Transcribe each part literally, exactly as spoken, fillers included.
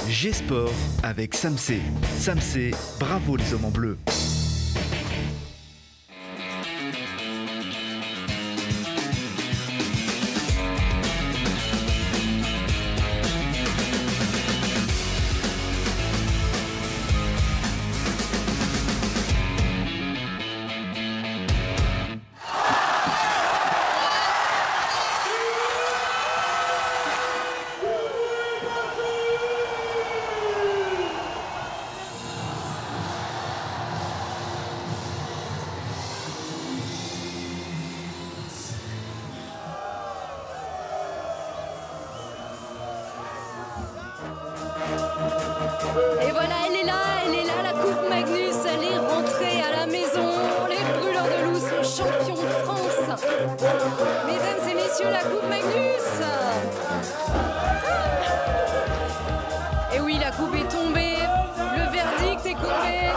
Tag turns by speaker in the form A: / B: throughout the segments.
A: G-Sport avec Samsé. Samsé, bravo les hommes en bleu.
B: Et voilà, elle est là, elle est là, la Coupe Magnus, elle est rentrée à la maison. Les Brûleurs de Loups sont champions de France. Mesdames et messieurs, la Coupe Magnus. Et oui, la coupe est tombée, le verdict est tombé.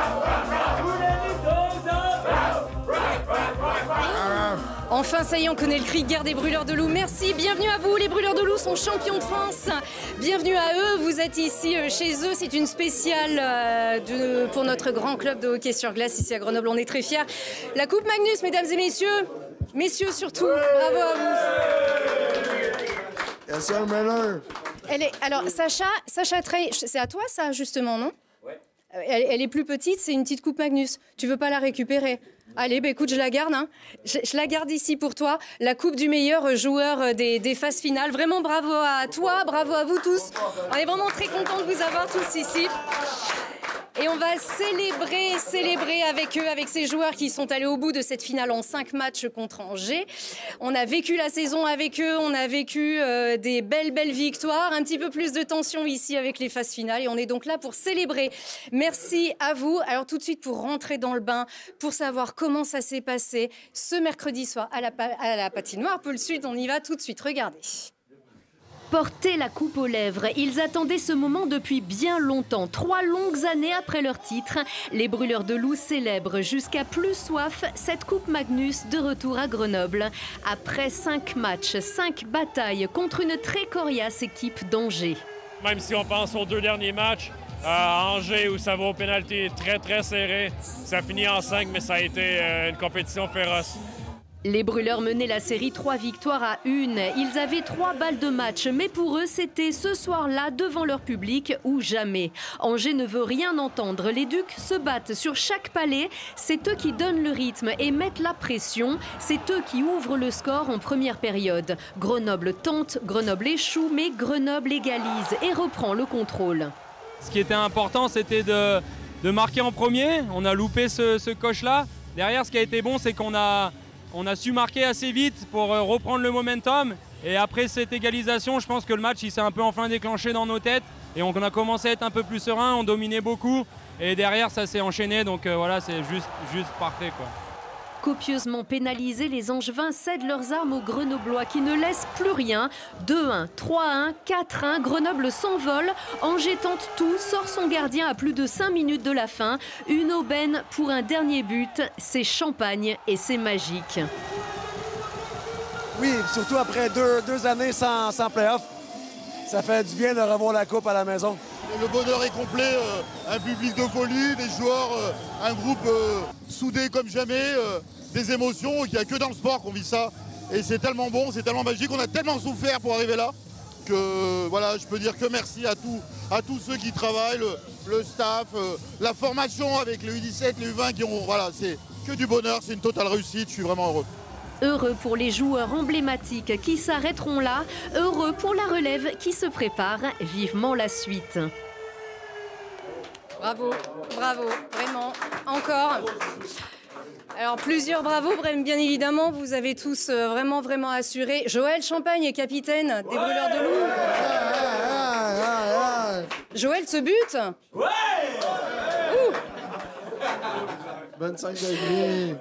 B: Enfin, ça y est, on connaît le cri de guerre des Brûleurs de Loups. Merci, bienvenue à vous. Les Brûleurs de Loups sont champions de France. Bienvenue à eux. Vous êtes ici euh, chez eux. C'est une spéciale euh, de, pour notre grand club de hockey sur glace ici à Grenoble. On est très fiers. La Coupe Magnus, mesdames et messieurs. Messieurs surtout, bravo à vous.
C: Yes, sir, Miller.
B: Elle est, alors, Sacha, Sacha Trey, c'est à toi ça, justement, non?
D: Ouais.
B: Elle, elle est plus petite, c'est une petite Coupe Magnus. Tu veux pas la récupérer? Allez, bah écoute, je la garde. Hein. Je, je la garde ici pour toi. La coupe du meilleur joueur des, des phases finales. Vraiment bravo à toi, bravo à vous tous. On est vraiment très contents de vous avoir tous ici. Et on va célébrer, célébrer avec eux, avec ces joueurs qui sont allés au bout de cette finale en cinq matchs contre Angers. On a vécu la saison avec eux, on a vécu euh, des belles, belles victoires, un petit peu plus de tension ici avec les phases finales. Et on est donc là pour célébrer. Merci à vous. Alors tout de suite, pour rentrer dans le bain, pour savoir comment ça s'est passé ce mercredi soir à la, à la patinoire Pôle Sud, on y va tout de suite. Regardez.
E: Porter la coupe aux lèvres, ils attendaient ce moment depuis bien longtemps. Trois longues années après leur titre, les Brûleurs de Loups célèbrent jusqu'à plus soif cette coupe Magnus de retour à Grenoble. Après cinq matchs, cinq batailles contre une très coriace équipe d'Angers.
F: Même si on pense aux deux derniers matchs, à Angers où ça va au pénalty très très serré, ça finit en cinq, mais ça a été euh, une compétition féroce.
E: Les Brûleurs menaient la série trois victoires à une. Ils avaient trois balles de match, mais pour eux, c'était ce soir-là, devant leur public, ou jamais. Angers ne veut rien entendre. Les Ducs se battent sur chaque pallet. C'est eux qui donnent le rythme et mettent la pression. C'est eux qui ouvrent le score en première période. Grenoble tente, Grenoble échoue, mais Grenoble égalise et reprend le contrôle.
G: Ce qui était important, c'était de, de marquer en premier. On a loupé ce, ce coche-là. Derrière, ce qui a été bon, c'est qu'on a... On a su marquer assez vite pour reprendre le momentum. Et après cette égalisation, je pense que le match il s'est un peu enfin déclenché dans nos têtes. Et on a commencé à être un peu plus serein, on dominait beaucoup. Et derrière, ça s'est enchaîné. Donc euh, voilà, c'est juste, juste parfait, quoi.
E: Copieusement pénalisés, les Angevins cèdent leurs armes aux Grenoblois qui ne laissent plus rien. deux un, trois un, quatre un, Grenoble s'envole. Angers tente tout, sort son gardien à plus de cinq minutes de la fin. Une aubaine pour un dernier but, c'est champagne et c'est magique.
C: Oui, surtout après deux, deux années sans, sans play-off, ça fait du bien de revoir la coupe à la maison.
H: Le bonheur est complet, euh, un public de folie, des joueurs, euh, un groupe euh, soudé comme jamais, euh, des émotions, il n'y a que dans le sport qu'on vit ça. Et c'est tellement bon, c'est tellement magique, on a tellement souffert pour arriver là que voilà, je peux dire que merci à, tout, à tous ceux qui travaillent, le, le staff, euh, la formation avec les U dix-sept, les U vingt qui ont... Voilà, c'est que du bonheur, c'est une totale réussite, je suis vraiment heureux.
E: Heureux pour les joueurs emblématiques qui s'arrêteront là, heureux pour la relève qui se prépare, vivement la suite.
B: Bravo, bravo, vraiment, encore. Alors plusieurs bravos, bien évidemment, vous avez tous vraiment, vraiment assuré. Joël Champagne est capitaine des Brûleurs de Loups. Joël, ce but?
C: Ouais. vingt-cinq degrés.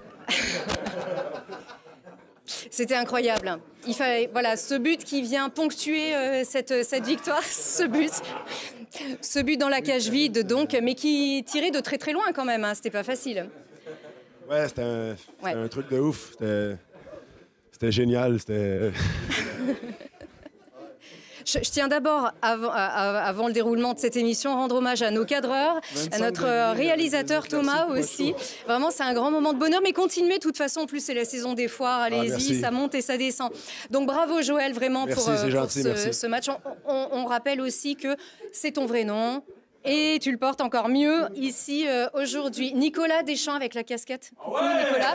B: C'était incroyable. Il fallait, voilà, ce but qui vient ponctuer euh, cette, cette victoire, ce but, ce but dans la cage vide, donc, mais qui tirait de très très loin quand même. Hein, c'était pas facile.
I: Ouais, c'était un,
B: ouais.
I: un truc de ouf. C'était génial. C'était.
B: Je, je tiens d'abord, avant, avant le déroulement de cette émission, rendre hommage à nos cadreurs, à notre réalisateur Thomas aussi. Vraiment, c'est un grand moment de bonheur, mais continuez. De toute façon, en plus, c'est la saison des foires. Allez-y, ah, ça monte et ça descend. Donc, bravo Joël, vraiment,
I: merci,
B: pour, pour
I: gentil,
B: ce, ce match. On, on, on rappelle aussi que c'est ton vrai nom. Et tu le portes encore mieux ici euh, aujourd'hui. Nicolas Deschamps avec la casquette. Coucou, Nicolas.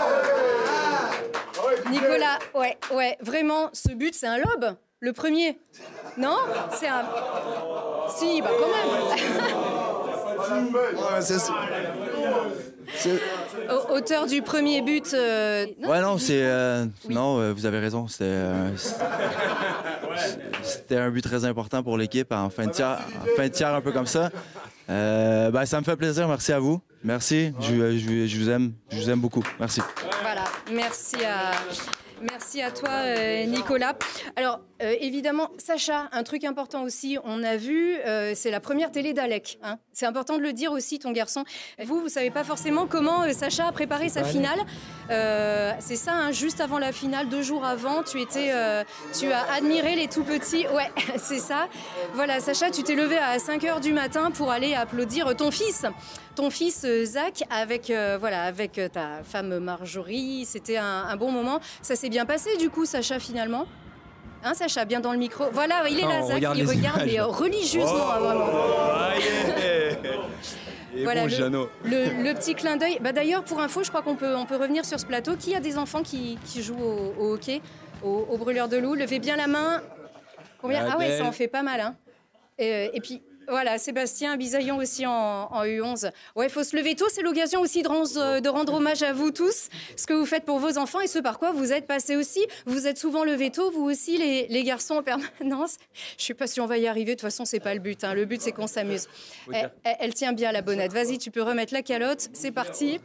B: Nicolas, ouais, ouais, vraiment, ce but, c'est un lob. Le premier. Non? C'est un... Si, bah quand même.
I: Ouais, c'est c'est...
B: Auteur du premier but. Euh...
D: Non, ouais, non, c'est. Euh, oui. Non, euh, vous avez raison. C'était, euh, c'était un but très important pour l'équipe en fin de tiers, en fin de tiers un peu comme ça. Euh, ben, ça me fait plaisir. Merci à vous. Merci. Je, je, je vous aime. Je vous aime beaucoup. Merci.
B: Voilà. Merci à. Merci à toi, euh, Nicolas. Alors, euh, évidemment, Sacha, un truc important aussi, on a vu, euh, c'est la première télé d'Alec. Hein. C'est important de le dire aussi, ton garçon. Vous, vous savez pas forcément comment euh, Sacha a préparé sa finale. Euh, c'est ça, hein, juste avant la finale, deux jours avant, tu étais, euh, tu as admiré les tout-petits. Ouais, c'est ça. Voilà, Sacha, tu t'es levé à cinq heures du matin pour aller applaudir ton fils. Ton fils euh, Zach avec, euh, voilà, avec euh, ta femme Marjorie. C'était un, un bon moment. Ça s'est bien passé du coup, Sacha, finalement. Hein, Sacha, bien dans le micro. Voilà, il est là, Zach. Regarde il regarde, images. Mais euh, religieusement, oh, vraiment. Oh, yeah. Voilà, bon, le, le, le petit clin d'œil. Bah, d'ailleurs, pour info, je crois qu'on peut, on peut revenir sur ce plateau. Qui a des enfants qui, qui jouent au, au hockey, au, au brûleur de loup? Levez bien la main. Combien? Ah ouais, ça en fait pas mal. Hein. Et, et puis... Voilà, Sébastien Bisaillon aussi en, en U onze. Ouais, il faut se lever tôt. C'est l'occasion aussi de rendre, de rendre hommage à vous tous, ce que vous faites pour vos enfants et ce par quoi vous êtes passés aussi. Vous êtes souvent levés tôt, vous aussi, les, les garçons en permanence. Je ne sais pas si on va y arriver. De toute façon, c'est pas le but. Hein. Le but, c'est qu'on s'amuse. Elle, elle, elle tient bien la bonnette. Vas-y, tu peux remettre la calotte. C'est parti.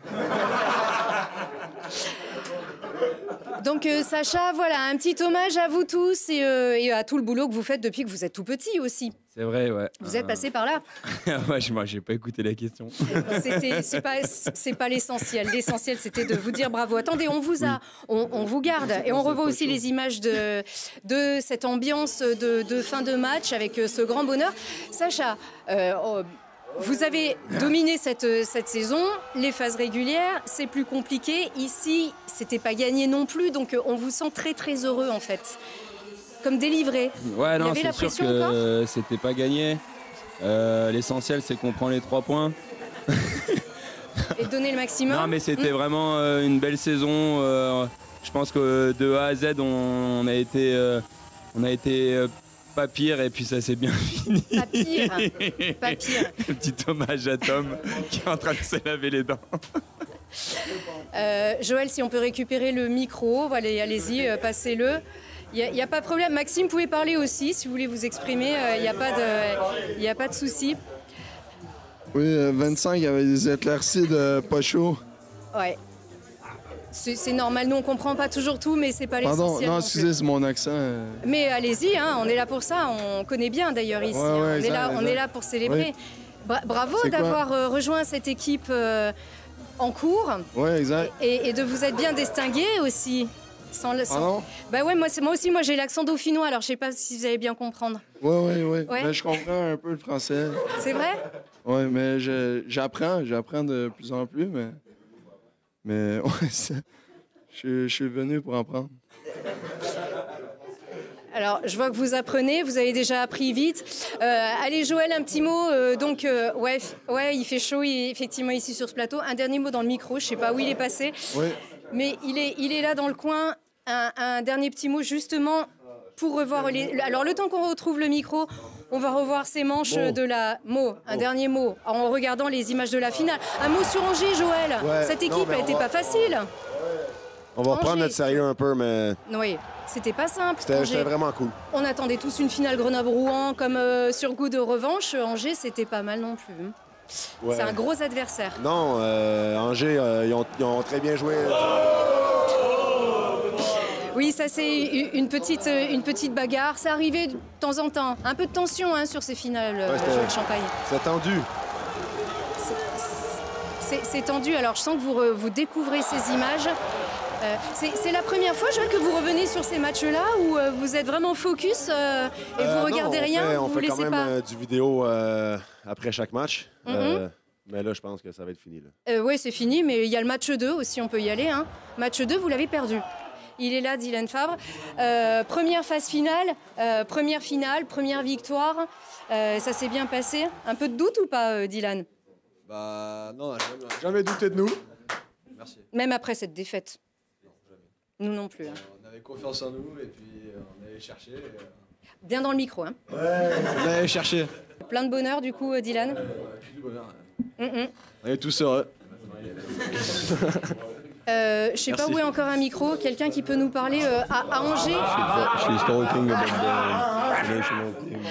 B: Donc, euh, Sacha, voilà, un petit hommage à vous tous et, euh, et à tout le boulot que vous faites depuis que vous êtes tout petit aussi.
G: C'est vrai, ouais.
B: Vous êtes passé par là.
G: Ouais, moi, j'ai pas écouté la question.
B: C'était, c'est pas, c'est pas l'essentiel. L'essentiel, c'était de vous dire bravo. Attendez, on vous a, on, on vous garde et on revoit aussi les images de, de cette ambiance de, de fin de match avec ce grand bonheur. Sacha, euh, oh, vous avez dominé cette, cette saison, les phases régulières, c'est plus compliqué. Ici, c'était pas gagné non plus, donc on vous sent très très heureux en fait. Comme délivré.
G: Ouais, non, c'est sûr que c'était pas gagné. Euh, l'essentiel, c'est qu'on prend les trois points.
B: Et donner le maximum.
G: Non, mais c'était mmh. vraiment euh, une belle saison. Euh, je pense que de A à Z, on, on a été, euh, on a été euh, pas pire et puis ça s'est bien fini.
B: Pas pire. Pas pire.
G: Un petit hommage à Tom qui est en train de se laver les dents.
B: Euh, Joël, si on peut récupérer le micro, allez, allez-y, euh, passez-le. Il n'y a, a pas de problème. Maxime, vous pouvez parler aussi si vous voulez vous exprimer. Il n'y a pas de, y a pas de souci.
J: Oui, euh, vingt-cinq, il y avait des éclaircies de pas chaud.
B: Ouais. C'est, c'est normal. Nous, on ne comprend pas toujours tout, mais c'est pas l'essentiel.
J: Pardon, non, excusez, c'est mon accent. Euh...
B: Mais allez-y, hein, on est là pour ça. On connaît bien d'ailleurs ici.
J: Ouais, ouais,
B: on,
J: exact,
B: est là,
J: exact.
B: on est là pour célébrer. Oui. Bra- bravo c'est d'avoir quoi? rejoint cette équipe euh, en cours.
J: Oui, exact.
B: Et, et de vous être bien distingué aussi. Sans le, sans...
J: Ah non?
B: Bah ouais, moi, c'est, moi aussi, moi j'ai l'accent dauphinois, alors je sais pas si vous allez bien comprendre.
J: Oui, oui, oui.
B: Ouais.
J: Mais je comprends un peu le français.
B: C'est vrai?
J: Oui, mais je, j'apprends, j'apprends de plus en plus, mais... Mais ouais, ça, je, je suis venu pour apprendre.
B: Alors, je vois que vous apprenez, vous avez déjà appris vite. Euh, allez, Joël, un petit mot. Euh, donc, euh, ouais, ouais, il fait chaud, il, effectivement, ici sur ce plateau. Un dernier mot dans le micro, je sais pas où il est passé.
J: Oui.
B: Mais il est, il est là dans le coin. Un, un dernier petit mot, justement, pour revoir les... Alors, le temps qu'on retrouve le micro, on va revoir ces manches bon. de la... Mot, un bon. dernier mot, en regardant les images de la finale. Un mot sur Angers, Joël.
I: Ouais.
B: Cette équipe,
I: non,
B: elle n'était va... pas facile.
I: On va
B: Angers.
I: prendre notre sérieux un peu, mais...
B: Oui, c'était pas simple.
I: C'était, c'était vraiment cool.
B: On attendait tous une finale Grenoble-Rouen comme euh, sur goût de revanche. Angers, c'était pas mal non plus. Ouais. C'est un gros adversaire.
I: Non, euh, Angers, euh, ils, ont, ils ont très bien joué.
B: Oui, ça c'est une petite, une petite bagarre. Ça arrivait de temps en temps. Un peu de tension hein, sur ces finales ouais, euh, de Champagne.
I: C'est tendu.
B: C'est, c'est, c'est tendu. Alors je sens que vous, re, vous découvrez ces images. Euh, c'est la première fois, Joël, que vous revenez sur ces matchs-là où euh, vous êtes vraiment focus euh, et
I: Euh,
B: vous regardez
I: non, on
B: rien,
I: fait,
B: vous
I: on
B: vous
I: fait quand
B: laissez
I: même
B: pas.
I: euh, du vidéo euh, après chaque match.
B: Mm-hmm.
I: euh, mais là, je pense que ça va être fini. Là.
B: Euh, oui, c'est fini, mais il y a le match deux aussi, on peut y aller. Hein. Match deux, vous l'avez perdu. Il est là, Dylan Fabre. Euh, première phase finale, euh, première finale, première victoire. Euh, ça s'est bien passé. Un peu de doute ou pas, euh, Dylan?
J: Bah non, jamais, jamais douté de nous. Merci.
B: Même après cette défaite?
J: Non, jamais.
B: Nous non plus. Hein.
J: On avait confiance en nous et puis euh, on allait chercher. Euh...
B: Bien dans le micro. Hein.
J: Ouais, on allait chercher.
B: Plein de bonheur du coup, euh, Dylan.
J: Euh, plus de bonheur.
B: Mm -mm.
J: On est tous heureux.
B: Euh, je sais pas où est encore un micro, quelqu'un qui peut nous parler euh, à, à Angers.
I: She's talking about the national team.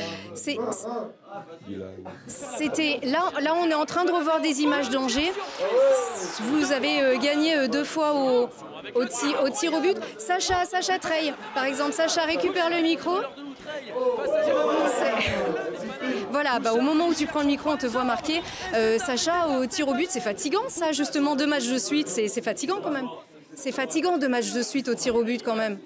B: C'était là, là, on est en train de revoir des images d'Angers. Vous avez euh, gagné euh, deux fois au, au, ti, au tir au but. Sacha, Sacha Treille, par exemple. Sacha récupère le micro. Voilà, bah, au moment où tu prends le micro, on te voit marquer. Euh, Sacha, au tir au but, c'est fatigant ça, justement, deux matchs de suite, c'est fatigant quand même. C'est fatigant deux matchs de suite au tir au but quand même.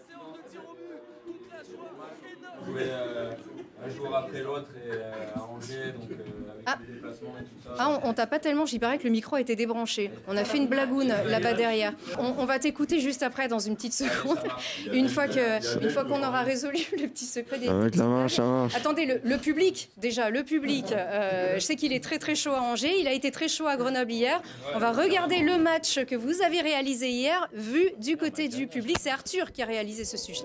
G: Jouer euh, un jour après l'autre et euh, à Angers, donc euh, avec
B: ah.
G: les déplacements et tout ça.
B: Ah, on, on t'a pas tellement, j'y paraît que le micro a été débranché. On a fait une blagoune là-bas derrière. On, on va t'écouter juste après, dans une petite seconde, une fois que, une fois qu'on aura résolu le petit secret des.
I: Avec la manche, ça marche.
B: Attendez, le, le public, déjà, le public, euh, je sais qu'il est très très chaud à Angers, il a été très chaud à Grenoble hier. On va regarder le match que vous avez réalisé hier, vu du côté du public. C'est Arthur qui a réalisé ce sujet.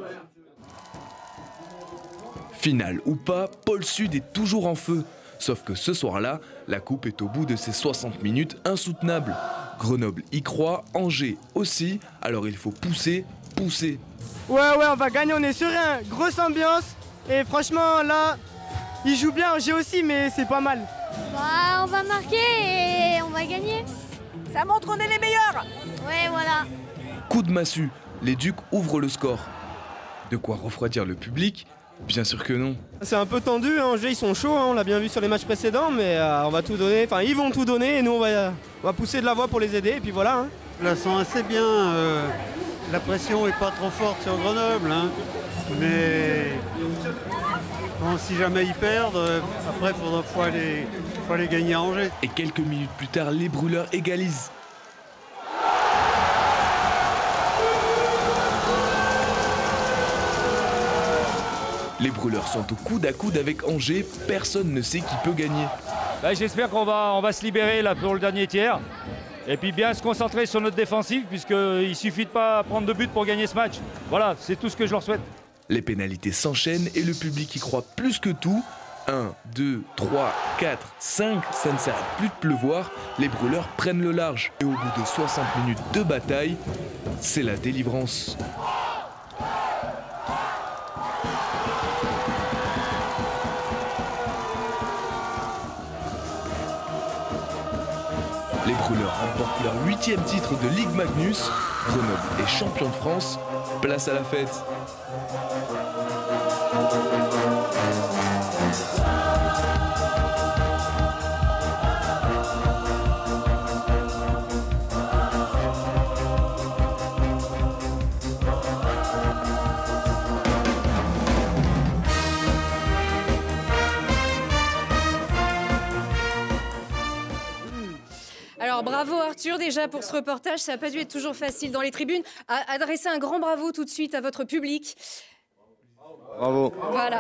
K: Finale ou pas, Pôle Sud est toujours en feu. Sauf que ce soir-là, la coupe est au bout de ses soixante minutes insoutenables. Grenoble y croit, Angers aussi, alors il faut pousser, pousser.
L: Ouais, ouais, on va gagner, on est serein, grosse ambiance. Et franchement, là, ils jouent bien, Angers aussi, mais c'est pas mal.
M: Bah, on va marquer et on va gagner.
N: Ça montre qu'on est les meilleurs.
M: Ouais, voilà.
K: Coup de massue, les Ducs ouvrent le score. De quoi refroidir le public? Bien sûr que non.
L: C'est un peu tendu, hein. Angers ils sont chauds, hein. On l'a bien vu sur les matchs précédents, mais euh, on va tout donner, enfin ils vont tout donner et nous on va, on va pousser de la voix pour les aider et puis voilà. Hein.
O: Là, ils sont assez bien, euh, la pression est pas trop forte sur Grenoble, hein. Mais bon, si jamais ils perdent, euh, après il faudra faut aller, faut aller gagner à Angers.
K: Et quelques minutes plus tard, les brûleurs égalisent. Les brûleurs sont au coude à coude avec Angers, personne ne sait qui peut gagner.
P: Bah, j'espère qu'on va, on va se libérer là pour le dernier tiers. Et puis bien se concentrer sur notre défensive, puisqu'il ne suffit de pas prendre de but pour gagner ce match. Voilà, c'est tout ce que je leur souhaite.
K: Les pénalités s'enchaînent et le public y croit plus que tout. un, deux, trois, quatre, cinq, ça ne s'arrête plus de pleuvoir, les brûleurs prennent le large. Et au bout de soixante minutes de bataille, c'est la délivrance. Les brûleurs remportent leur huitième titre de Ligue Magnus. Grenoble est champion de France. Place à la fête.
B: Alors bravo Arthur déjà pour ce reportage, ça n'a pas dû être toujours facile dans les tribunes. À adresser un grand bravo tout de suite à votre public.
I: Bravo.
B: Voilà.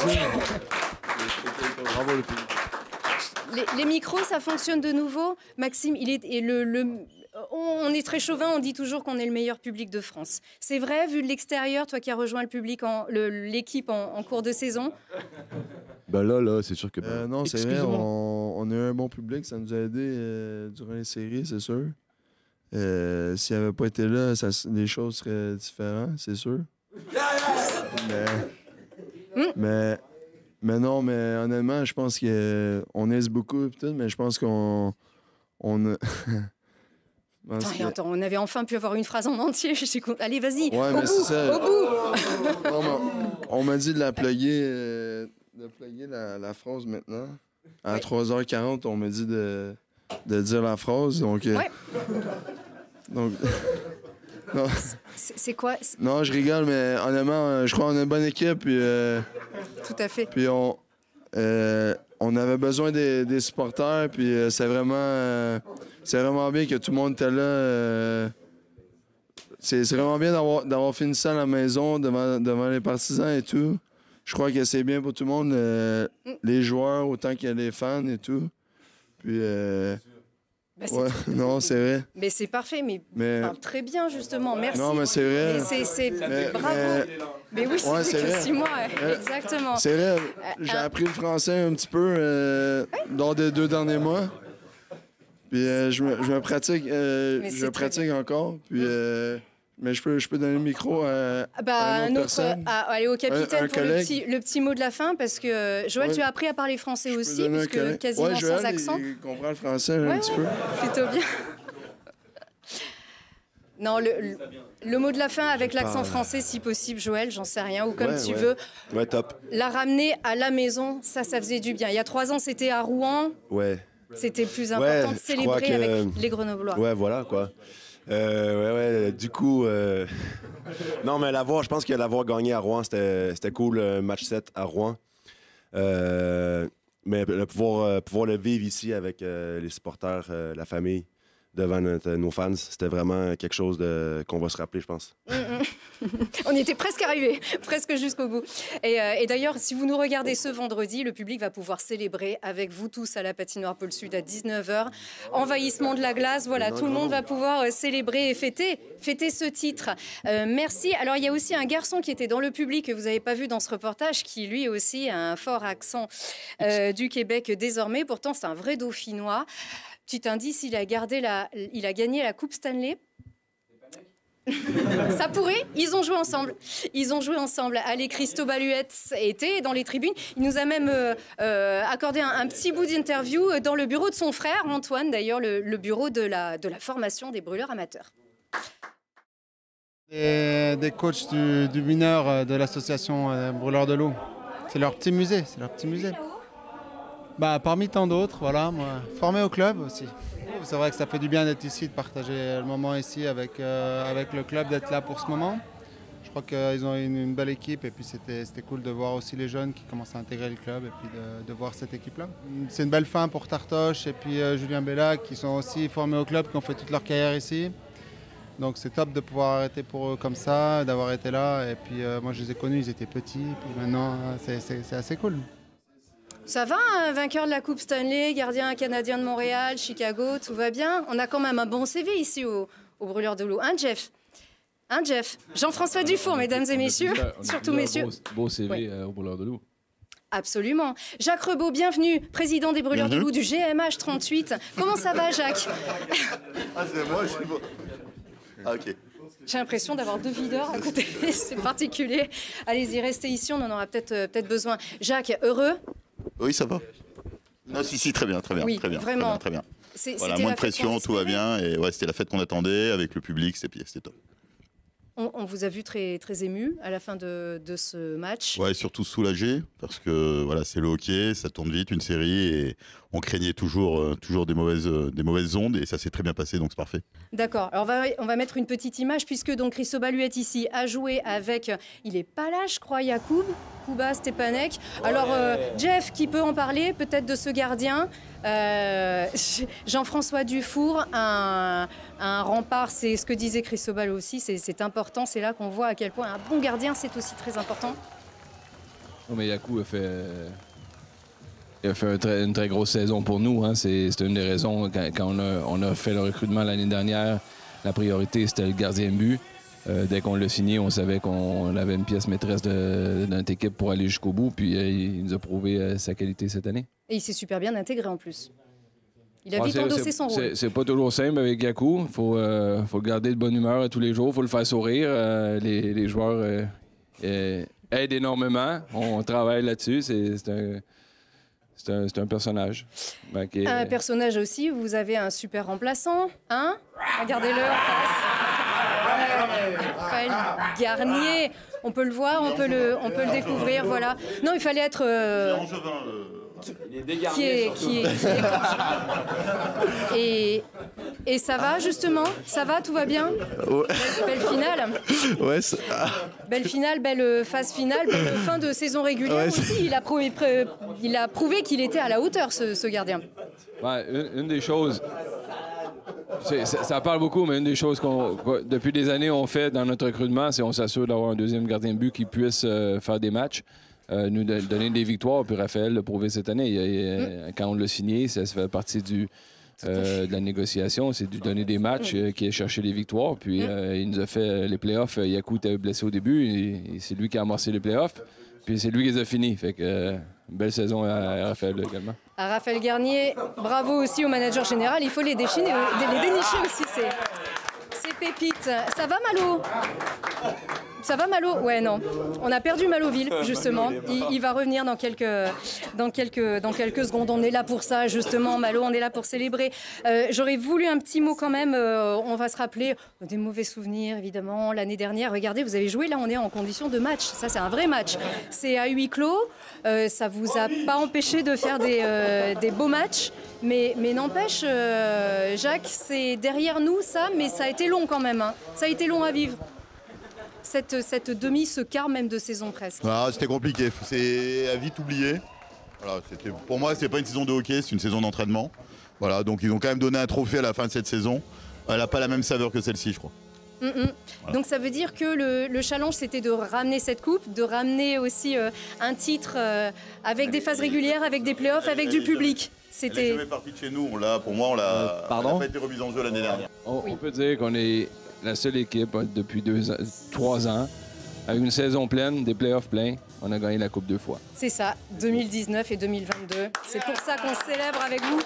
I: Bravo le public.
B: Les, les micros, ça fonctionne de nouveau. Maxime, il est, et le, le, on est très chauvin, on dit toujours qu'on est le meilleur public de France. C'est vrai, vu de l'extérieur, toi qui as rejoint le public, l'équipe en, en cours de saison?
I: Ben là, là, c'est sûr que...
J: Euh, non, c'est vrai, on, on a eu un bon public, ça nous a aidé euh, durant les séries, c'est sûr. Euh, S'il n'avait pas été là, ça, les choses seraient différentes, c'est sûr. Mais,
B: mm.
J: mais, mais non, mais honnêtement, je pense qu'on aise beaucoup, tout, mais je pense qu'on... On a...
B: Attends, que... attends, on avait enfin pu avoir une phrase en entier. Je suis con... Allez, vas-y,
J: ouais,
B: au, bout,
J: ça.
B: au bout.
J: Non, mais on m'a dit de la plugger, euh, de plugger la, la phrase maintenant. À ouais. trois heures quarante, on m'a dit de, de dire la phrase. Donc, euh,
B: ouais.
J: donc, Non.
B: C'est quoi?
J: Non, je rigole, mais honnêtement, je crois qu'on a une bonne équipe. Puis, euh,
B: Tout à fait.
J: Puis on, euh, on avait besoin des, des supporters. Puis euh, c'est vraiment, euh, c'est vraiment bien que tout le monde était là. Euh, c'est vraiment bien d'avoir, d'avoir fini ça à la maison, devant, devant les partisans et tout. Je crois que c'est bien pour tout le monde, euh, mm. les joueurs autant que les fans et tout. Puis, euh,
B: bah,
J: ouais, non, c'est vrai.
B: Mais c'est parfait, mais,
J: mais...
B: Enfin, très bien justement, merci.
J: Non, mais c'est vrai.
B: C'est, c'est...
J: Mais,
B: bravo. Mais, mais oui,
J: ouais,
B: c'est
J: que
B: vrai. six mois, ouais. Exactement.
J: C'est vrai, j'ai appris le français un petit peu euh, lors des deux derniers mois. Puis euh, je, me, je me pratique, euh, je me pratique encore. Puis, euh, mais je peux, je peux donner le micro à,
B: bah,
J: à une autre
B: un autre,
J: personne.
B: À, aller au capitaine
J: un, un
B: pour le petit, le petit mot de la fin, parce que Joël, ouais. tu as appris à parler français je aussi, parce que quasiment
J: ouais, Joël,
B: sans accent.
J: Il comprend le français un
B: ouais,
J: petit
B: ouais,
J: peu.
B: Plutôt bien. Non, le, le, le mot de la fin avec l'accent ah, français, si possible, Joël, j'en sais rien, ou comme
I: ouais,
B: tu
I: ouais.
B: veux.
I: Ouais, top.
B: La ramener à la maison, ça, ça faisait du bien. Il y a trois ans, c'était à Rouen.
I: Ouais.
B: C'était plus important
I: ouais,
B: de célébrer
I: que...
B: avec les Grenoblois.
I: Ouais, voilà, quoi. Euh, ouais, ouais, du coup... Euh... non, mais l'avoir, je pense que l'avoir gagné à Rouen, c'était cool, le match sept à Rouen. Euh... Mais le pouvoir, euh, pouvoir le vivre ici avec euh, les supporters, euh, la famille, devant notre, nos fans, c'était vraiment quelque chose qu'on va se rappeler, je pense.
B: Mmh, mmh. On y était presque arrivés, presque jusqu'au bout. Et, euh, et d'ailleurs, si vous nous regardez ce vendredi, le public va pouvoir célébrer avec vous tous à la patinoire Pôle Sud à dix-neuf heures. Envahissement de la glace, voilà, tout le monde va pouvoir euh, célébrer et fêter, fêter ce titre. Euh, merci. Alors, il y a aussi un garçon qui était dans le public que vous n'avez pas vu dans ce reportage, qui lui aussi a un fort accent euh, du Québec désormais. Pourtant, c'est un vrai Dauphinois. Petit indice, il a, gardé la, il a gagné la Coupe Stanley. Ça pourrait, ils ont joué ensemble. Ils ont joué ensemble. Allez, Christo Baluette était dans les tribunes. Il nous a même euh, euh, accordé un, un petit bout d'interview dans le bureau de son frère, Antoine, d'ailleurs, le, le bureau de la, de la formation des brûleurs amateurs.
Q: Des, des coachs du, du mineur de l'association euh, Brûleurs de l'eau. C'est leur petit musée, c'est leur petit musée. Bah, parmi tant d'autres, voilà, moi, formé au club aussi. C'est vrai que ça fait du bien d'être ici, de partager le moment ici avec, euh, avec le club, d'être là pour ce moment. Je crois qu'ils ont une, une belle équipe et puis c'était cool de voir aussi les jeunes qui commencent à intégrer le club et puis de, de voir cette équipe-là. C'est une belle fin pour Tartoche et puis euh, Julien Bellac qui sont aussi formés au club, qui ont fait toute leur carrière ici. Donc c'est top de pouvoir arrêter pour eux comme ça, d'avoir été là. Et puis euh, moi je les ai connus, ils étaient petits, puis maintenant c'est assez cool.
B: Ça va, hein, vainqueur de la Coupe Stanley, gardien canadien de Montréal, Chicago, tout va bien. On a quand même un bon C V ici au, au Brûleurs de l'eau. Hein, Jeff? Hein, Jeff? Jean-François Dufour, mesdames et messieurs, surtout messieurs.
R: Beau, beau C V
B: oui.
R: euh, au Brûleurs de l'eau.
B: Absolument. Jacques Rebaud, bienvenue, président des Brûleurs mm-hmm. de l'eau du G M H trente-huit. Comment ça va, Jacques?
S: Ah, c'est moi, c'est bon. Ah, ok.
B: J'ai l'impression d'avoir deux videurs à côté, c'est particulier. Allez-y, restez ici, on en aura peut-être euh, peut-être besoin. Jacques, heureux?
S: Oui, ça va. Non, si, si, très bien, très bien,
B: oui,
S: très bien,
B: vraiment.
S: très bien, très bien.
B: C'est,
S: voilà, moins de pression, tout va bien, et ouais, c'était la fête qu'on attendait avec le public, c'était top.
B: On, on vous a vu très, très ému à la fin de, de ce match.
S: Ouais, surtout soulagé, parce que voilà, c'est le hockey, ça tourne vite, une série, et on craignait toujours, euh, toujours des, mauvaises, euh, des mauvaises ondes, et ça s'est très bien passé, donc c'est parfait.
B: D'accord, alors on va, on va mettre une petite image, puisque donc Christo Baluette ici a joué avec, il est pas là je crois, Yacoub, Kuba Stepanek. Alors euh, Jeff, qui peut en parler, peut-être de ce gardien euh, Jean-François Dufour, un, un rempart, c'est ce que disait Cristobal aussi, c'est important, c'est là qu'on voit à quel point un bon gardien, c'est aussi très important.
R: Non mais Yacoub a fait, il a fait un très, une très grosse saison pour nous, hein. C'est une des raisons, quand, quand on, a, on a fait le recrutement l'année dernière, la priorité c'était le gardien de but. Euh, dès qu'on l'a signé, on savait qu'on avait une pièce maîtresse de, de notre équipe pour aller jusqu'au bout. Puis euh, il nous a prouvé euh, sa qualité cette année.
B: Et il s'est super bien intégré en plus. Il a vite endossé son rôle.
R: C'est pas toujours simple avec Yacoub. Il faut, euh, faut le garder de bonne humeur tous les jours. Il faut le faire sourire. Euh, les, les joueurs euh, euh, aident énormément. On travaille là-dessus. C'est un... C'est un, un personnage. Ben, qui est...
B: Un personnage aussi, vous avez un super remplaçant, hein? Regardez-le en face. Raphaël Garnier, on peut le voir, on peut le, on peut le découvrir, voilà. Non, il fallait être... Euh... Qui, qui est... Qui est, qui est... Et... Et ça va justement? Ça va, tout va bien?
T: Ouais.
B: Belle, belle finale.
T: Ouais, c'est- ah.
B: Belle finale, belle phase finale, belle fin de saison régulière
T: Ouais,
B: aussi. Il a prouvé, il a prouvé qu'il était à la hauteur, ce, ce gardien.
R: Ouais, une, une des choses, c'est- ça, ça parle beaucoup, mais une des choses qu'on, qu'on- depuis des années, on fait dans notre recrutement, c'est qu'on s'assure d'avoir un deuxième gardien de but qui puisse euh, faire des matchs, euh, nous de- donner des victoires. Puis Raphaël l'a prouvé cette année. Il, il, Quand on l'a signé, ça, ça fait partie du, euh, de la négociation, c'est de lui donner des matchs, euh, qui est chercher des victoires. Puis euh, il nous a fait euh, les playoffs. Yakou était blessé au début, et, et c'est lui qui a amorcé les playoffs. Puis c'est lui qui les a finis. Fait que euh, belle saison à Raphaël également.
B: À Raphaël Garnier, bravo aussi au manager général. Il faut les, déchiner, les dénicher aussi, ces, ces pépites. Ça va, Malo? Ça va, Malo? Ouais, non. On a perdu Maloville, justement. Il, il va revenir dans quelques, dans, quelques, dans quelques secondes. On est là pour ça, justement, Malo. On est là pour célébrer. Euh, J'aurais voulu un petit mot quand même. Euh, on va se rappeler des mauvais souvenirs, évidemment. L'année dernière, regardez, vous avez joué. Là, on est en condition de match. Ça, c'est un vrai match. C'est à huis clos. Euh, ça vous a pas empêché de faire des, euh, des beaux matchs. Mais, mais n'empêche, euh, Jacques, c'est derrière nous, ça. Mais ça a été long quand même. Hein. Ça a été long à vivre. Cette, cette demi, ce quart même de saison presque.
S: Ah, c'était compliqué, c'est à vite oublié. Voilà, c'était- pour moi, c'est pas une saison de hockey, c'est une saison d'entraînement. Voilà, donc ils ont quand même donné un trophée à la fin de cette saison. Elle n'a pas la même saveur que celle-ci, je crois.
B: Mm -mm. Donc ça veut dire que le, le challenge, c'était de ramener cette coupe, de ramener aussi euh, un titre euh, avec des phases régulières, avec des playoffs, avec du public.
S: Elle est
B: C'était.
S: jamais partie de chez nous, on l'a, pour moi, on l'a.
R: pardon
S: elle a pas été remise en jeu l'année dernière.
R: On, on peut dire qu'on est la seule équipe hein, depuis deux ans, trois ans, avec une saison pleine, des playoffs pleins. On a gagné la Coupe deux fois.
B: C'est ça, deux mille dix-neuf et deux mille vingt-deux. C'est pour ça qu'on célèbre avec vous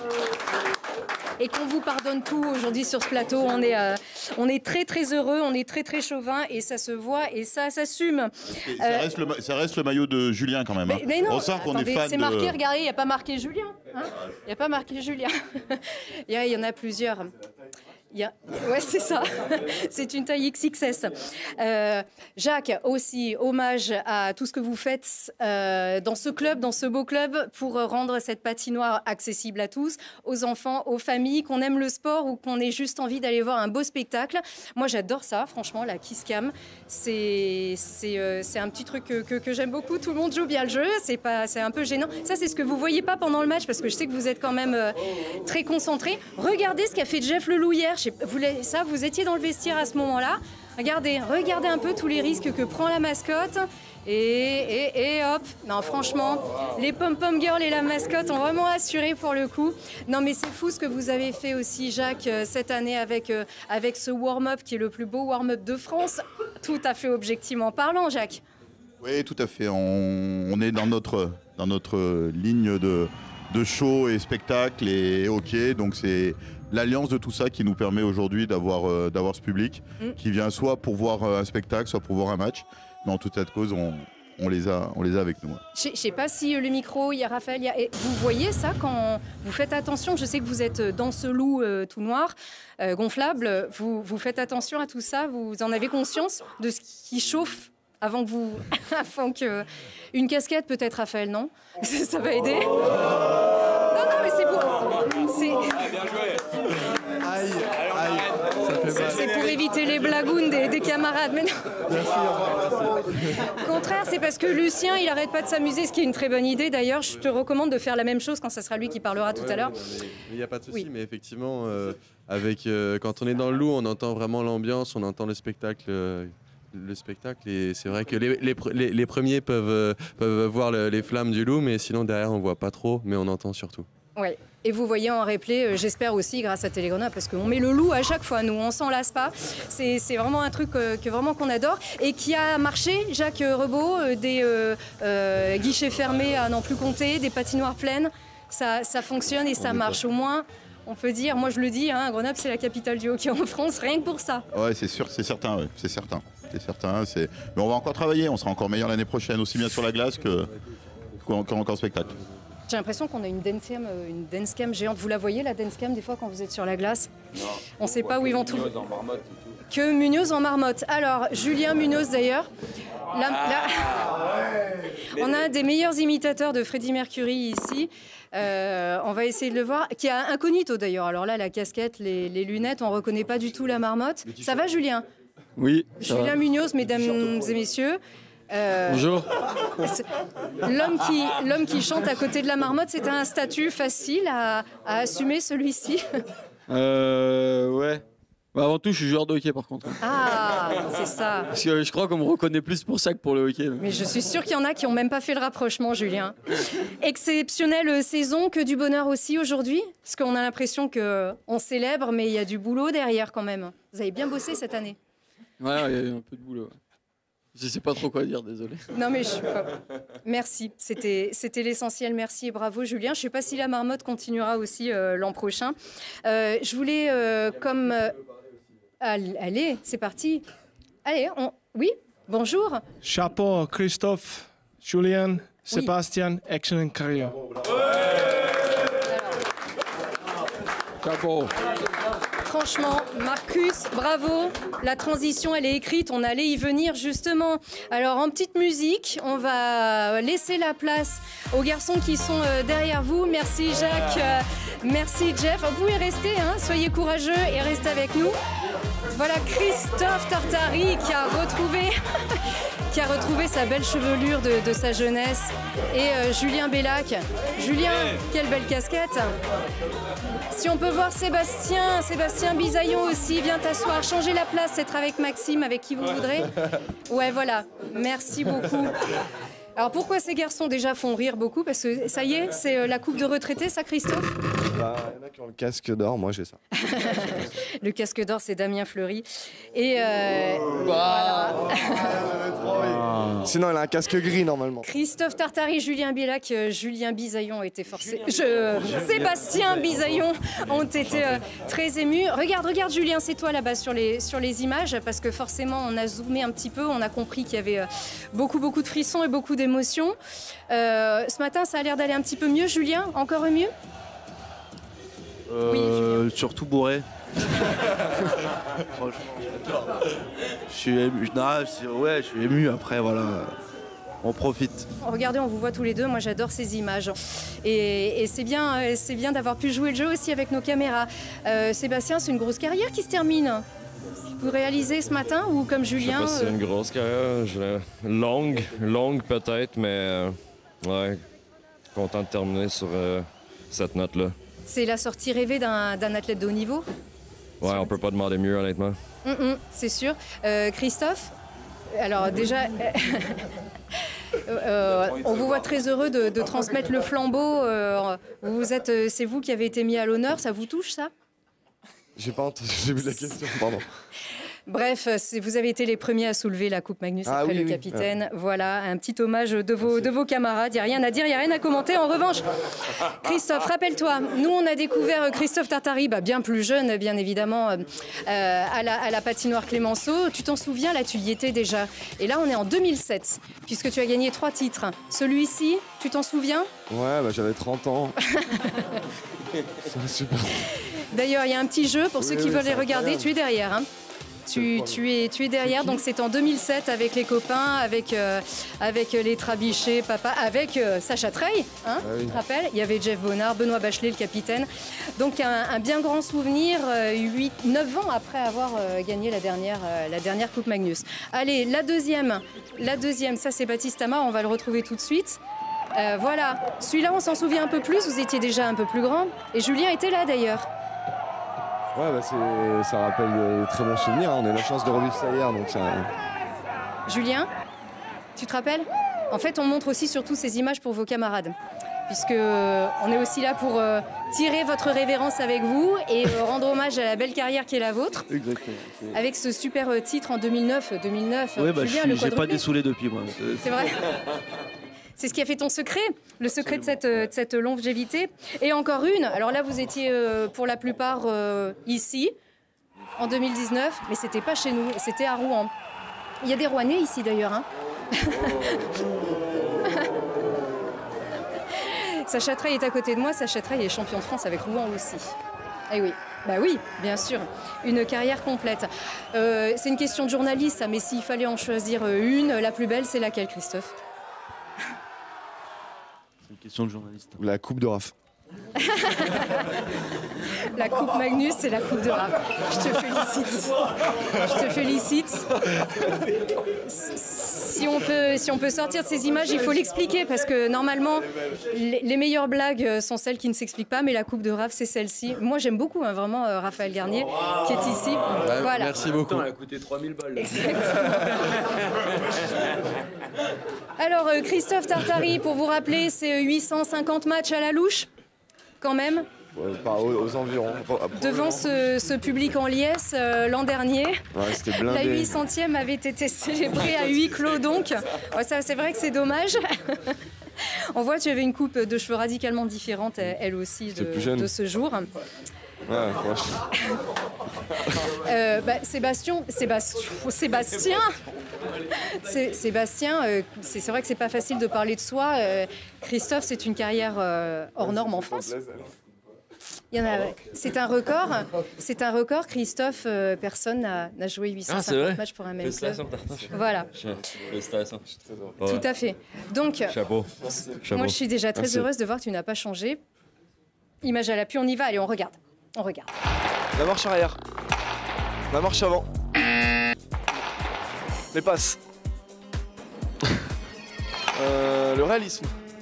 B: et qu'on vous pardonne tout aujourd'hui sur ce plateau. On est, euh, on est très très heureux, on est très très chauvin et ça se voit et ça s'assume.
S: Et Ça, reste le, ma- ça reste le maillot de Julien quand même. hein.
B: Mais, mais non,
S: on sent qu'on est
B: attendez,
S: fan
B: c'est
S: de...
B: marqué, regardez, il n'y a pas marqué Julien. hein. Il n'y a pas marqué Julien. Il y, a- il y en a plusieurs. Il y a... Ouais, c'est ça. C'est une taille X X S. Euh, Jacques, aussi, hommage à tout ce que vous faites euh, dans ce club, dans ce beau club, pour rendre cette patinoire accessible à tous, aux enfants, aux familles, qu'on aime le sport ou qu'on ait juste envie d'aller voir un beau spectacle. Moi, j'adore ça, franchement, la Kiss Cam. C'est c'est, euh, c'est un petit truc que, que, que j'aime beaucoup. Tout le monde joue bien le jeu. C'est pas, c'est un peu gênant. Ça, c'est ce que vous voyez pas pendant le match, parce que je sais que vous êtes quand même euh, très concentrés. Regardez ce qu'a fait Jeff Leloup hier. Je sais- Vous, l'avez- ça, vous étiez dans le vestiaire à ce moment-là. Regardez, regardez un peu tous les risques que prend la mascotte. Et, et, et hop, non franchement, les pom-pom girls et la mascotte ont vraiment assuré pour le coup. Non mais c'est fou ce que vous avez fait aussi, Jacques, euh, cette année avec, euh, avec ce warm-up qui est le plus beau warm-up de France. Tout à fait objectivement parlant, Jacques.
S: Oui, tout à fait. On, on est dans notre, dans notre ligne de, de show et spectacle et hockey. Donc c'est l'alliance de tout ça qui nous permet aujourd'hui d'avoir euh, d'avoir ce public
B: Mm.
S: qui vient soit pour voir euh, un spectacle, soit pour voir un match. Mais en toute cette cause, on, on, les, a, on les a avec nous.
B: Je ne sais pas si euh, le micro, il y a Raphaël, il y a... et vous voyez ça quand vous faites attention. Je sais que vous êtes dans ce loup euh, tout noir, euh, gonflable. Vous, vous faites attention à tout ça. Vous en avez conscience de ce qui chauffe avant que vous... avant que... Une casquette peut-être, Raphaël, non? Ça va aider? Non, non, mais c'est pour... C'est...
J: Bien joué. Aïe, aïe.
B: C'est c'est pour éviter les blagounes des, des camarades. Mais non. Au contraire, c'est parce que Lucien, il arrête pas de s'amuser, ce qui est une très bonne idée. D'ailleurs, je te recommande de faire la même chose quand ça sera lui qui parlera tout
J: Ouais,
B: à l'heure.
J: Il n'y a pas de souci,
B: Oui.
J: mais effectivement, euh, avec, euh, quand on est dans le loup, on entend vraiment l'ambiance, on entend le spectacle. euh, le spectacle et c'est vrai que les, les, pre- les- les premiers peuvent, euh, peuvent voir le- les flammes du loup, mais sinon derrière on voit pas trop, mais on entend surtout.
B: Ouais. Et vous voyez en replay, euh, j'espère aussi grâce à Télégrena, parce qu'on met le loup à chaque fois, nous, on s'en lasse pas. C'est c'est vraiment un truc euh, que vraiment qu'on adore et qui a marché, Jacques Rebaud, euh, des euh, euh, guichets fermés à n'en plus compter, des patinoires pleines. Ça, ça fonctionne et ça marche. Au moins, on peut dire, moi je le dis, hein, Grenoble c'est la capitale du hockey en France, rien que pour ça.
S: Ouais, c'est sûr, c'est certain, ouais, c'est certain. C'est certain. c'est- Mais on va encore travailler, on sera encore meilleur l'année prochaine, aussi bien sur la glace que qu'en qu'en- qu'en spectacle.
B: J'ai l'impression qu'on a une dance cam, euh, une dance cam géante. Vous la voyez la dance cam des fois quand vous êtes sur la glace? On ne sait pas où ils vont tout. que Munoz en marmotte. Alors, Julien Munoz d'ailleurs, la- la- on a un des meilleurs imitateurs de Freddie Mercury ici. Euh, on va essayer de le voir, qui est incognito d'ailleurs. Alors là, la casquette, les, les lunettes, on reconnaît pas du tout la marmotte. Ça va, Julien?
T: Oui. ça
B: Julien
T: va.
B: Munoz, mesdames et messieurs. Euh,
T: Bonjour.
B: L'homme qui, l'homme qui chante à côté de la marmotte, c'était un statut facile à, à assumer, celui-ci.
T: Euh, ouais. Bah, avant tout, je suis joueur de hockey par contre.
B: Ah, c'est ça.
T: Parce que je crois qu'on me reconnaît plus pour ça que pour le hockey. là.
B: Mais je suis sûre qu'il y en a qui n'ont même pas fait le rapprochement, Julien. Exceptionnelle saison, que du bonheur aussi aujourd'hui. Parce qu'on a l'impression qu'on célèbre, mais il y a du boulot derrière quand même. Vous avez bien bossé cette année.
T: Ouais, il y a eu un peu de boulot. ouais. Je sais pas trop quoi dire, désolé.
B: Non mais je suis pas... Merci, c'était c'était l'essentiel. Merci et bravo Julien. Je sais pas si la marmotte continuera aussi euh, l'an prochain. Euh, je voulais euh, comme euh, allez, c'est parti. Allez, on... oui, bonjour.
U: Chapeau, Christophe, Julien, Sébastien, excellente carrière.
T: Chapeau.
B: Franchement, Marcus, bravo. La transition, elle est écrite. On allait y venir justement. Alors, en petite musique, on va laisser la place aux garçons qui sont euh, derrière vous. Merci Jacques, euh, merci Jeff. Vous pouvez rester, hein, soyez courageux et restez avec nous. Voilà Christophe Tartari qui a retrouvé, qui a retrouvé sa belle chevelure de, de sa jeunesse. Et euh, Julien Bellac. Julien, quelle belle casquette. Si on peut voir Sébastien, Sébastien Bisaillon aussi, viens t'asseoir, changez la place, être avec Maxime, avec qui vous voudrez. Ouais, voilà, merci beaucoup. Alors pourquoi ces garçons déjà font rire beaucoup? Parce que ça y est, c'est euh, la coupe de retraité, ça Christophe?
V: Bah, il y en a qui ont le casque d'or, moi j'ai ça.
B: Le casque d'or, c'est Damien Fleury. Et euh, voilà.
V: Sinon, il a un casque gris normalement.
B: Christophe Tartari, Julien Bielac, euh, Julien Bisaillon ont été forcés. Je, Sébastien Bisaillon ont été euh, très émus. Regarde, regarde Julien, c'est toi là-bas sur les, sur les images, parce que forcément on a zoomé un petit peu, on a compris qu'il y avait euh, beaucoup, beaucoup de frissons et beaucoup d'émotions. Euh, ce matin, ça a l'air d'aller un petit peu mieux, Julien, encore mieux?
D: Euh, surtout bourré. Franchement, je suis ému. Non, je- ouais, je suis ému. Après, voilà, on profite.
B: Regardez, on vous voit tous les deux. Moi, j'adore ces images. Et, et c'est bien, euh, c'est bien d'avoir pu jouer le jeu aussi avec nos caméras. Euh, Sébastien, c'est une grosse carrière qui se termine. Vous réalisez ce matin ou comme Julien?
W: Je sais pas si c'est
B: euh,
W: une grosse carrière, je- longue, longue peut-être, mais euh, ouais, content de terminer sur euh, cette note-là.
B: C'est la sortie rêvée d'un d'un athlète de haut niveau.
W: Ouais, on peut pas demander mieux, honnêtement.
B: Hum, hum, c'est sûr. Euh, Christophe, alors déjà, euh, on vous voit très heureux de, de transmettre le flambeau. euh, vous êtes, euh, c'est vous qui avez été mis à l'honneur. Ça vous touche, ça?
V: J'ai pas entendu, j'ai vu la question, pardon.
B: Bref, c'est- vous avez été les premiers à soulever la Coupe Magnus
V: Ah
B: après
V: oui,
B: le
V: oui.
B: capitaine. Voilà, un petit hommage de vos, de vos camarades. Il n'y a rien à dire, il n'y a rien à commenter. En revanche, Christophe, rappelle-toi, nous on a découvert Christophe Tartari, bah, bien plus jeune, bien évidemment, euh, euh, à, la, à la patinoire Clémenceau. Tu t'en souviens, là tu y étais déjà. Et là on est en deux mille sept, puisque tu as gagné trois titres. Celui-ci, tu t'en souviens?
V: Ouais, bah, j'avais trente ans. C'est super.
B: D'ailleurs, il y a un petit jeu pour ceux
V: Oui,
B: qui
V: oui,
B: veulent les
V: c'est
B: regarder.
V: incroyable.
B: Tu es derrière. Hein. Tu, tu, es, tu es derrière, donc c'est en deux mille sept avec les copains, avec, euh, avec les Trabichets, papa, avec euh, Sacha Treille, hein,
V: Ah oui.
B: tu te rappelles? Il y avait Jeff Bonnard, Benoît Bachelet, le capitaine. Donc un, un bien grand souvenir, euh, huit, neuf ans après avoir euh, gagné la dernière, euh, la dernière Coupe Magnus. Allez, la deuxième, la deuxième, ça c'est Baptiste Amar, on va le retrouver tout de suite. Euh, voilà, celui-là on s'en souvient un peu plus, vous étiez déjà un peu plus grand, et Julien était là d'ailleurs.
V: Ouais, bah, c'est- ça rappelle de très bons souvenirs. hein. On a eu la chance de revivre ça hier, donc ça.
B: Julien, tu te rappelles? En fait, on montre aussi surtout ces images pour vos camarades, puisque euh, on est aussi là pour euh, tirer votre révérence avec vous et euh, rendre hommage à la belle carrière qui est la vôtre,
T: Exactement.
B: avec ce super euh, titre en deux mille neuf. deux mille neuf,
T: Ouais, bah, je
B: Julien,
T: suis-
B: le
T: j'ai pas
B: quadruplé.
T: dessoulé depuis moi.
B: C'est vrai. C'est ce qui a fait ton secret, le secret de cette, euh, de cette longévité. Et encore une, alors là vous étiez euh, pour la plupart euh, ici, en deux mille dix-neuf, mais c'était pas chez nous, c'était à Rouen. Il y a des Rouennais ici d'ailleurs. Hein. Sacha Treille est à côté de moi, Sacha Treille est champion de France avec Rouen aussi. Eh oui. Bah oui, bien sûr, une carrière complète. Euh, c'est une question de journaliste, ça, mais s'il fallait en choisir une, la plus belle, c'est laquelle, Christophe?
A: C'est une question de journaliste.
V: La Coupe de Raph.
B: La Coupe Magnus, c'est la Coupe de Raph. Je te félicite. Je te félicite. Si on peut, si on peut sortir de ces images, il faut l'expliquer parce que normalement, les, les meilleures blagues sont celles qui ne s'expliquent pas, mais la Coupe de Raph, c'est celle-ci. Moi, j'aime beaucoup, hein, vraiment, euh, Raphaël Garnier, qui est ici.
A: Ouais,
B: voilà.
A: Merci beaucoup.
V: Elle a coûté trois mille balles.
B: Alors, euh, Christophe Tartari, pour vous rappeler, c'est huit cent cinquante matchs à la louche, quand même.
V: Ouais, pas aux, aux environs.
B: Devant ce, ce public en liesse euh, l'an dernier.
V: Ouais, c'était blindé.
B: La huit centième avait été célébrée à huis clos, donc. Ouais, ça, c'est vrai que c'est dommage. On voit que tu avais une coupe de cheveux radicalement différente, elle aussi, de, de ce jour.
V: Ouais, franchement.
B: euh, bah, Sébastien, Sébastien, Sébastien, c'est, Sébastien, euh, c'est, c'est vrai que c'est pas facile de parler de soi. Euh, Christophe, c'est une carrière euh, hors norme en France. Il y en a, c'est un record, c'est un record. Christophe, euh, personne n'a, n'a joué huit cent cinquante ah, matchs pour un même club. Voilà.
W: Félicitations.
B: Tout à fait. Donc,
W: Chapeau.
B: moi, je suis déjà très Merci. heureuse de voir que tu n'as pas changé. Image à l'appui, on y va. Allez, on regarde. On regarde.
F: La marche arrière. La marche avant. Les passes. euh, le réalisme.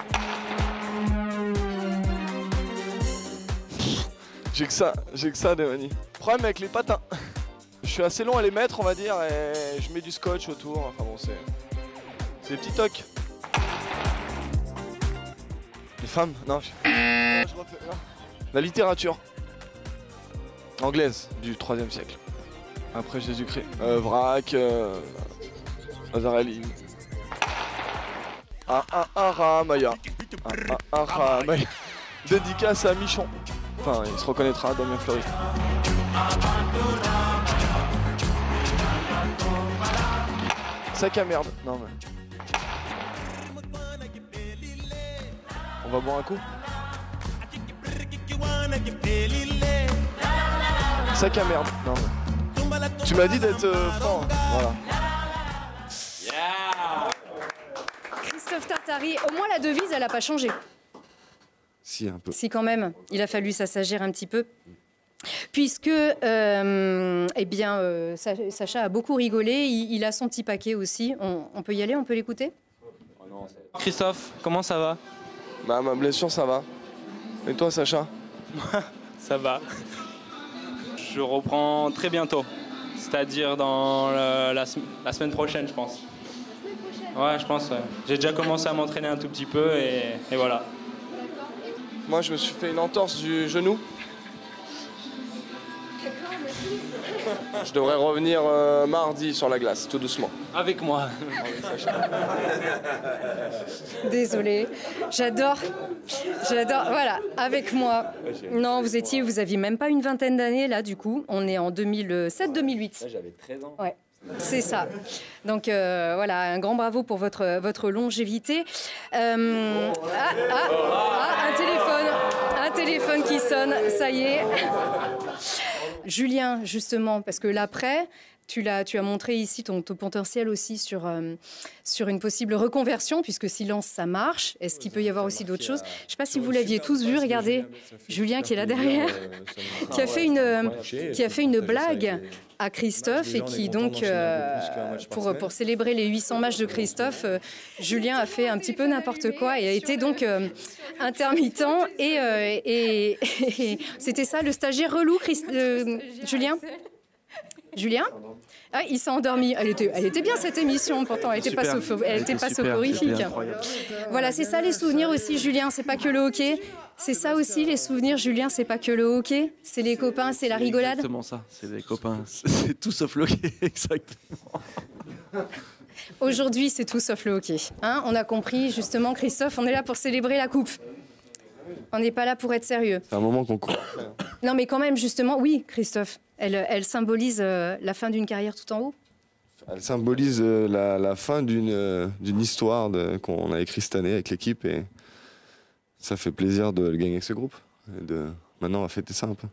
F: J'ai que ça, j'ai que ça, Devani. Problème avec les patins. Je suis assez long à les mettre, on va dire, et je mets du scotch autour. Enfin bon, c'est. C'est des petits tocs. Les femmes? Non. Je... je refais... non. La littérature. Anglaise, du troisième siècle. Après Jésus-Christ. Euh, vrac, euh... Azarelli. Ah ah ah Ramaya. Ah ah ah Ramaya. Dédicace à Michon. Enfin, il se reconnaîtra, Damien Fleury. Sac à merde. Non mais. On va boire un coup. Sac à merde. Non mais. Tu m'as dit d'être euh, fort. Voilà.
B: Yeah. Christophe Tartari, au moins la devise, elle n'a pas changé.
V: Si, un peu.
B: Si, quand même. Il a fallu s'assagir un petit peu. Puisque, euh, eh bien, euh, Sacha a beaucoup rigolé. Il, il a son petit paquet aussi. On, on peut y aller? On peut l'écouter?
F: Christophe, comment ça va? Bah, ma blessure, ça va. Et toi, Sacha?
H: Ça va. Je reprends très bientôt. C'est-à-dire dans le, la, la semaine prochaine, je pense. Ouais, je pense. Ouais. J'ai déjà commencé à m'entraîner un tout petit peu et, et voilà.
F: Moi, je me suis fait une entorse du genou. Je devrais revenir euh, mardi sur la glace, tout doucement.
H: Avec moi.
B: Désolée. J'adore. J'adore. Voilà, avec moi. Non, vous étiez, vous aviez même pas une vingtaine d'années là, du coup. On est en deux mille sept deux mille huit.
W: J'avais treize ans.
B: Ouais. C'est ça. Donc euh, voilà, un grand bravo pour votre, votre longévité. Euh, ah, ah, ah, un téléphone, un téléphone qui sonne, ça y est. Julien, justement, parce que l'après, tu, l'as, tu as montré ici ton, ton potentiel aussi sur, euh, sur une possible reconversion, puisque silence, ça marche. Est-ce qu'il peut y avoir aussi d'autres choses? Je ne sais pas si vous l'aviez tous vu, regardez, Julien qui est là derrière, qui a fait une, qui a fait une blague à Christophe et qui donc, euh, pour, pour célébrer les huit cents matchs de Christophe, euh, Julien a fait un petit peu n'importe quoi et a été donc euh, intermittent et, euh, et, et c'était ça, le stagiaire relou, Christ, euh, Julien Julien ah, il s'est endormi. Elle était, elle était bien cette émission, pourtant elle n'était pas, sopho- elle était pas super, soporifique. Voilà, c'est ça les souvenirs aussi, Julien, c'est pas que le hockey. C'est ça aussi les souvenirs, Julien, c'est pas que le hockey, c'est les copains, c'est la rigolade.
A: Exactement ça, c'est les copains, c'est tout sauf le hockey, exactement.
B: Aujourd'hui, c'est tout sauf le hockey. Hein, on a compris, justement, Christophe, on est là pour célébrer la coupe. On n'est pas là pour être sérieux.
V: C'est un moment qu'on court.
B: Non, mais quand même, justement, oui, Christophe, elle, elle symbolise euh, la fin d'une carrière tout en haut.
V: Elle symbolise euh, la, la fin d'une, euh, d'une histoire de, qu'on a écrite cette année avec l'équipe et ça fait plaisir de le gagner avec ce groupe. Et de, maintenant, on va fêter ça un peu.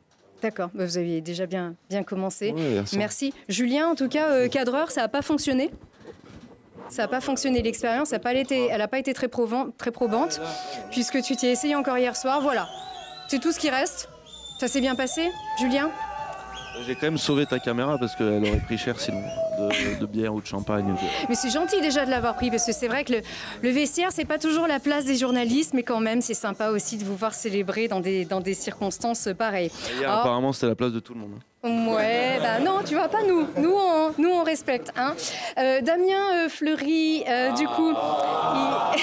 B: D'accord, bah, vous aviez déjà bien, bien commencé.
V: Ouais, hier soir.
B: Merci. Julien, en tout cas, euh, cadreur, ça n'a pas fonctionné. Ça n'a pas fonctionné, l'expérience, elle n'a pas été, elle a pas été très, provan- très probante, puisque tu t'y es essayé encore hier soir. Voilà, c'est tout ce qui reste. Ça s'est bien passé, Julien?
A: J'ai quand même sauvé ta caméra parce qu'elle aurait pris cher sinon, de, de bière ou de champagne. ou de-
B: Mais c'est gentil déjà de l'avoir pris, parce que c'est vrai que le, le vestiaire, c'est pas toujours la place des journalistes, mais quand même, c'est sympa aussi de vous voir célébrer dans des, dans des circonstances pareilles.
A: Hier,
B: Ah,
A: apparemment, c'était la place de tout le monde.
B: ouais, bah non, tu vois, pas nous. Nous, on, nous, on respecte. Hein. Euh, Damien euh, Fleury, euh, du coup, il...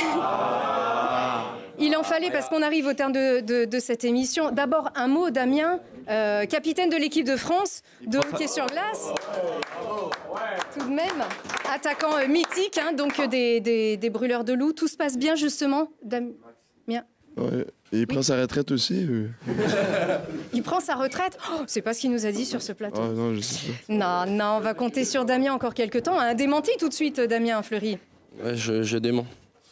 B: il en fallait parce qu'on arrive au terme de, de, de cette émission. D'abord, un mot, Damien, euh, capitaine de l'équipe de France de hockey sur glace. Tout de même, attaquant euh, mythique, hein, donc euh, des, des, des brûleurs de loups. Tout se passe bien, justement, Damien?
J: Ouais. Et il prend sa retraite aussi. euh.
B: Il prend sa retraite? Oh, c'est pas ce qu'il nous a dit sur ce plateau.
J: Ah non, je sais pas.
B: Non, non, on va compter sur Damien encore quelques temps. Un démenti tout de suite, Damien Fleury.
C: Ouais, je, je dément.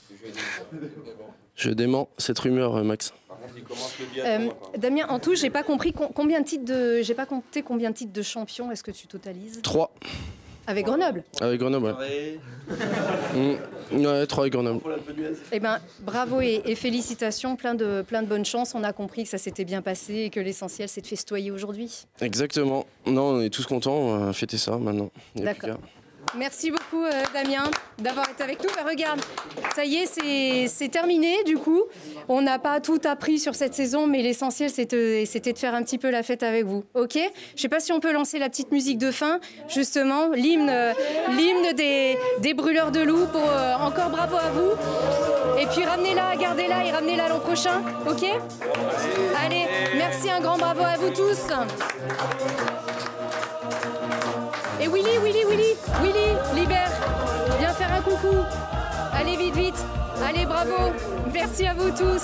C: Je dément cette rumeur, euh, Max.
B: Euh, Damien, en tout, j'ai pas compris com- combien de titres de, j'ai pas compté combien de titres de champion est-ce que tu totalises?
C: trois.
B: Avec Grenoble.
C: Avec Grenoble, ouais. Mmh. Ouais, trois avec Grenoble.
B: Eh ben, bravo et, et félicitations, plein de, plein de bonnes chances. On a compris que ça s'était bien passé et que l'essentiel c'est de festoyer aujourd'hui.
C: Exactement. Non, on est tous contents, on va fêter ça maintenant. Il y a plus
B: D'accord.
C: qu'à.
B: Merci beaucoup euh, Damien d'avoir été avec nous. Bah, regarde, ça y est, c'est, c'est terminé du coup. On n'a pas tout appris sur cette saison, mais l'essentiel c'était, c'était de faire un petit peu la fête avec vous. Ok? Je sais pas si on peut lancer la petite musique de fin, justement, l'hymne, euh, l'hymne des, des brûleurs de loups pour euh, encore bravo à vous. Et puis ramenez-la, gardez-la et ramenez-la l'an prochain. Ok? Allez, merci, un grand bravo à vous tous. Et Willy, Willy, Willy, Willy, libère, viens faire un coucou. Allez, vite, vite. Allez, bravo. Merci à vous tous.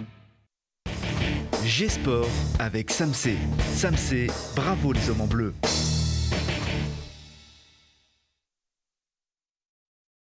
E: G-Sport avec Samsé. Samsé, bravo les hommes en bleu.